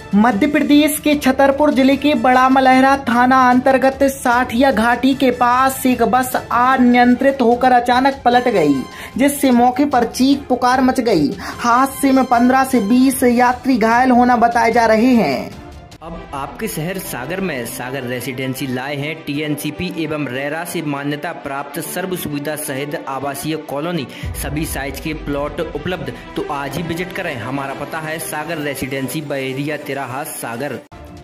मध्य प्रदेश के छतरपुर जिले के बड़ा मलहरा थाना अंतर्गत साठिया घाटी के पास एक बस अनियंत्रित होकर अचानक पलट गई, जिससे मौके पर चीख पुकार मच गई। हादसे में 15 से 20 यात्री घायल होना बताए जा रहे हैं। अब आपके शहर सागर में सागर रेसिडेंसी लाए हैं टीएनसीपी एवं रेरा से मान्यता प्राप्त सर्व सुविधा सहित आवासीय कॉलोनी, सभी साइज के प्लॉट उपलब्ध। तो आज ही विजिट करें। हमारा पता है सागर रेसिडेंसी, बहेरिया तिराहा, सागर।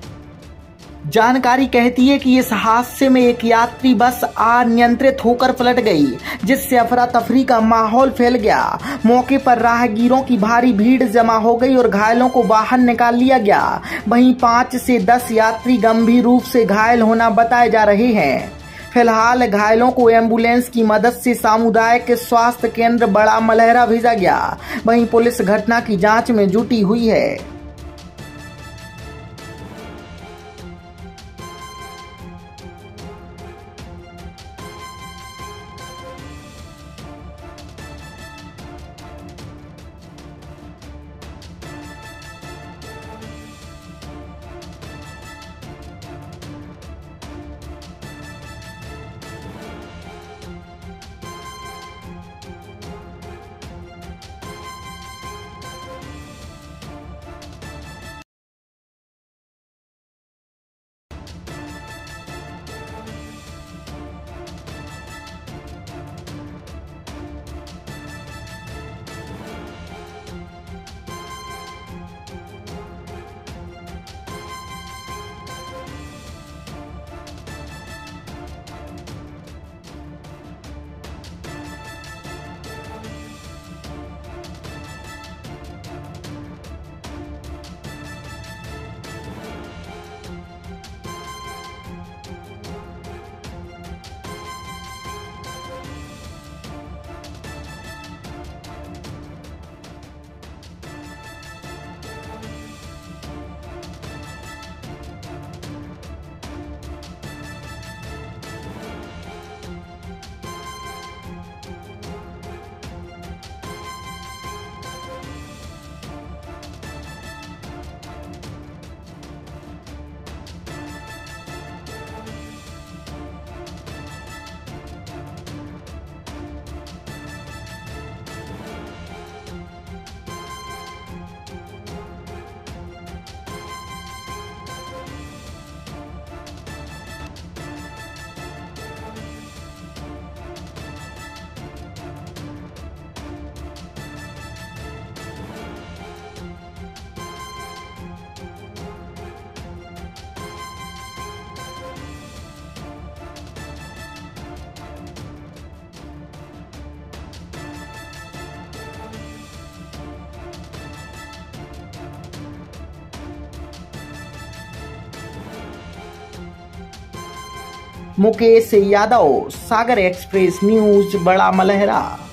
जानकारी कहती है कि इस हादसे में एक यात्री बस अनियंत्रित होकर पलट गई, जिससे अफरा तफरी का माहौल फैल गया। मौके पर राहगीरों की भारी भीड़ जमा हो गई और घायलों को बाहर निकाल लिया गया। वहीं 5 से 10 यात्री गंभीर रूप से घायल होना बताए जा रहे हैं। फिलहाल घायलों को एम्बुलेंस की मदद से सामुदायिक स्वास्थ्य केंद्र बड़ा मलहरा भेजा गया। वहीं पुलिस घटना की जांच में जुटी हुई है। Mukesh Yadav, Sagar express news, Bada Malhara.